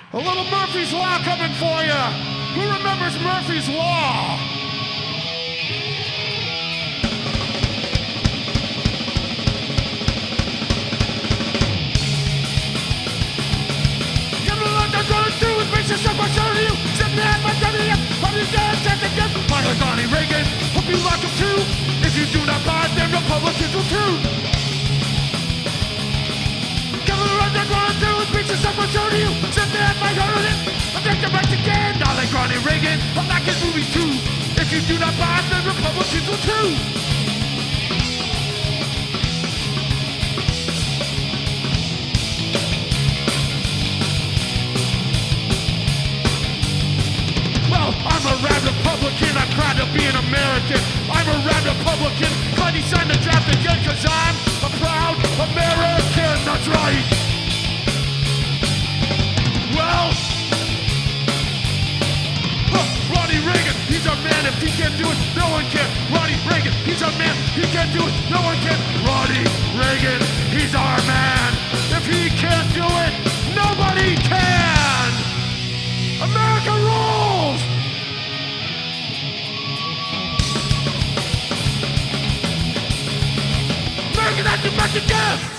A little Murphy's Law coming for you. Who remembers Murphy's Law? Give me what they're gonna do with bitches stuff I show to you. Sit there, my daddy, how do you get again? Like Ronnie Reagan, hope you like him too. If you do not buy them, Republicans will too. Give me what they're gonna do with bitches stuff I show to you. Sit there, my daddy, I think they're back again. Not like Ronnie Reagan, I like his movie too. If you do not buy them, Republicans will too. I'm a rad Republican, I'm proud to be an American. I'm a rad Republican, glad he signed the draft again, cause I'm a proud American, that's right. Well, Ronnie Reagan, he's our man, if he can't do it, no one can. Ronnie Reagan, he's our man, he can't do it, no one can. Ronnie Reagan, he's our man, if he can't do it, nobody can. America rules! American acting back again!